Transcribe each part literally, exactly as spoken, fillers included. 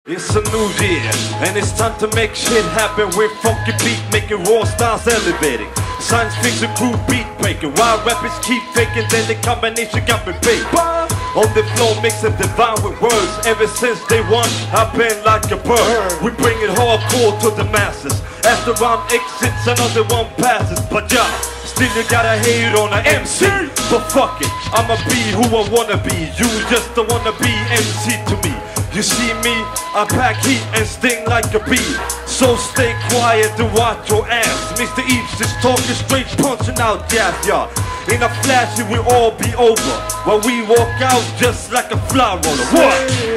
It's a new year, and it's time to make shit happen with funky beat making, raw styles elevating. Science fiction crew beat breaking, while rappers keep faking, then the combination got me big. On the floor mixing divine with words, ever since day one I've been like a bird. We bring it hardcore to the masses, as the rhyme exits another one passes. But yeah, still you gotta hate on an M C. But fuck it, I'ma be who I wanna be. You just don't wanna be M C to me. You see me, I pack heat and sting like a bee. So stay quiet and watch your ass. Mister Eves is talking straight, punching out gas, yeah. In a flash it will all be over, while we walk out just like a fly roller. What?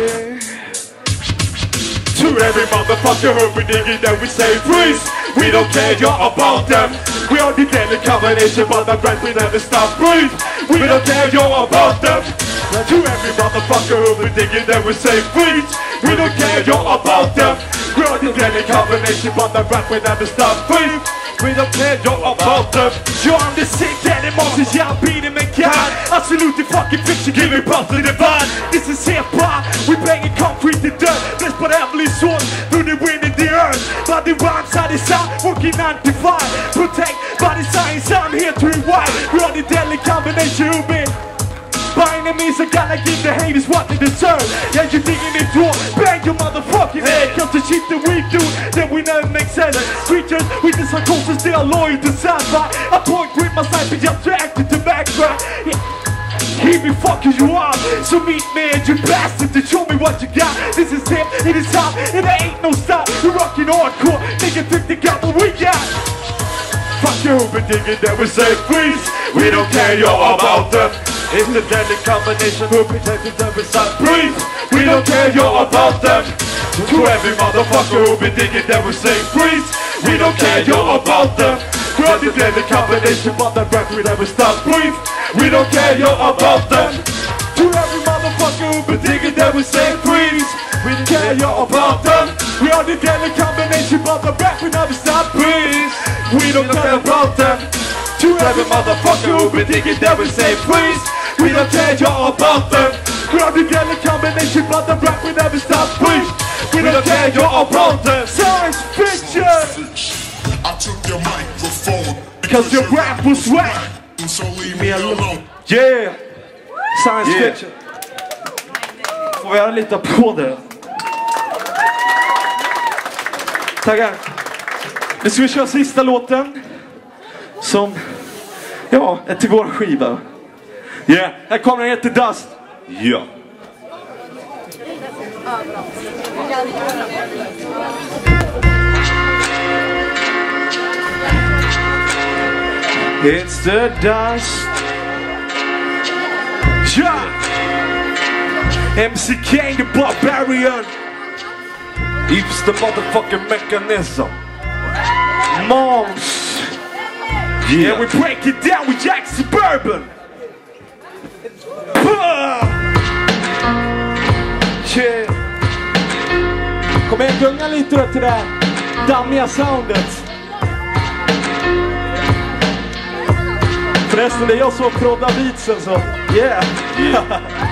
To every motherfucker who we dig it, then we say freeze. We don't care, you're about them. We are the deadly combination, but the brand we never stop breathe. We don't care, you're about them. To every motherfucker who we dig it, then we say freeze. We don't care, you're about them. We are the deadly combination, but the brand we never stop breathe. We don't care, you're about them. You're on the sick animals, yeah, I'm beating me God. Absolutely fucking fiction, give me pulse to the vibe. This is hip-hop, we banging concrete to dirt. Blessed by the heavenly source, through the wind and the earth. By the rhymes, side is out, working nine to five. Protect by the science, I'm here to rewind. We are the deadly combination, who been by enemies, I gotta give the haters what they deserve. Yeah, you digging it through, bang your motherfucking head. Cause the shit that we do, that we never make sense. Creatures with the psychosis, they are loyal to sci-fi. I point with my side, but just reacting to background. Yeah. Keep me fucking you up. So meet me and you bastard to show me what you got. This is hip, it is hot, and there ain't no stop. We're rocking hardcore, nigga think they got what we got. Fuck you, but digging that we say freeze. We don't care, you're about them. It's the deadly combination who protected them beside breathe. We don't care, you're about them. To every motherfucker who be digging that we say freeze. We don't care, you're about them. We're the deadly combination, but the breath we never stop breathe. We don't care, you're about them. To every motherfucker who be digging that we say freeze. We don't care, you're about them. We are the deadly combination, but the breath we never stop breathe. We don't care about them. To every motherfucker who be digging that we say freeze. We don't care, you're about them. We are the deadly combination, but the rap we never stop breathe. We don't care, you're about them. Science fiction. I took your microphone because your rap was whack. So leave me alone. Yeah, science yeah. Fiction. Får vi göra lite applåder? Tackar. Nu ska vi köra sista låten som, ja, är till vår skiva. Ja, yeah. Här kommer den, heter Dust. Ja. It's the dust. Yeah. M C K the Barbarian. It's the motherfucking mechanism. Moms. Yeah, and we break it down with Jack Suburban. Yeah. Kom igen, gunga lite då till det här dammiga soundet. Förresten, det är jag som proddar beatsen så. Yeah. Yeah.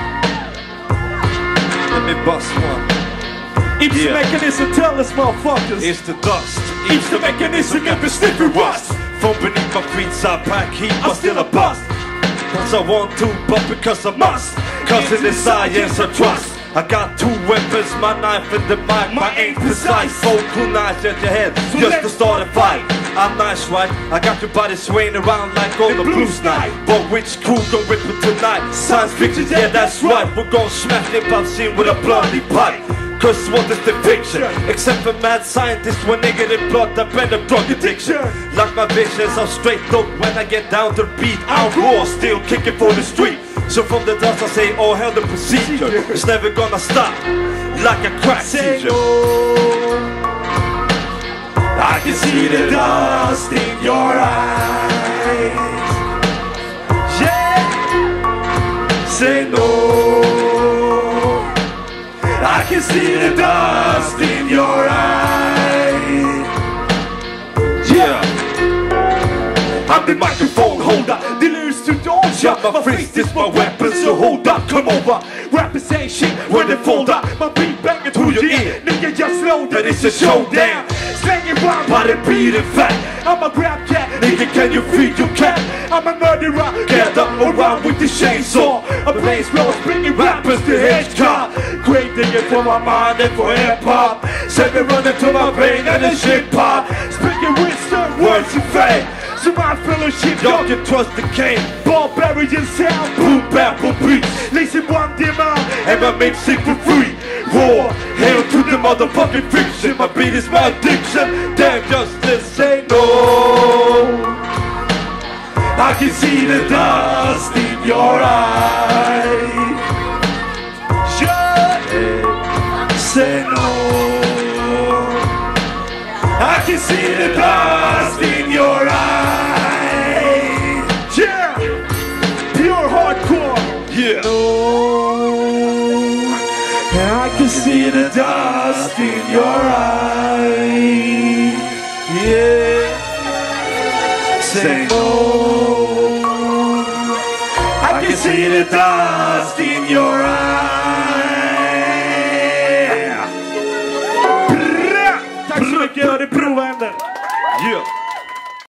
Let me bust one. It's yeah. The mechanism, tell us motherfuckers. It's the dust. It's, it's the, the mechanism, never sniff it rust. From beneath my feet, I pack heat, I'm still a bust. Cause I want to, but because I must. Cause in the science I trust. I got two weapons, my knife and the mic. My aim precise, so two knives at your head, so just to start a fight. I'm nice, right? I got your body swaying around like on the blues night. But which crew gon' rip it tonight? Science fiction, yeah that's right. We're gon' smash hip-hop scene with a bloody pipe. Cause what is the picture? Except for mad scientists when they get in blood, I better drug addiction. Like my visions, I'm straight up when I get down to the beat. I'm raw, still kicking for the street. So from the dust I say, oh hell the procedure. It's never gonna stop, like a crack seizure. I can see the dust in your eyes. Yeah, say no. I can see the dust in your eyes. Yeah, I'm the microphone holder, the lyrics to don't got my fist is my weapon, so hold up, come over. Rappers ain't shit when they fold up. My beat banging through your ear, nigga just know that it's a showdown. Slanging rhyme by the beat and fat. I'm a grab cat, nigga can you feed your cat? I'm a murderer, gather around with the chainsaw. A blaze blows, bringing rappers to hedge car. Great digging for my mind and for hip hop. Send me running to my vein and the shit pop. Speaking wisdom, words of fame. So my fellowship, y'all can trust the king. Barbarian sound, boom bap boom beats. Listen one demand, and my mix sick for free. War, hail to the motherfucking fiction. My beat is my addiction. Damn justice, say no. I can see the dust in your eye. Shut it, say no. I can see the dust in your eye. Yeah, pure hardcore. Yeah. No, I can see the dust in your eye. Yeah. Say no. I can see the dust in your eye. Tack så mycket, det är provhänder. Yeah.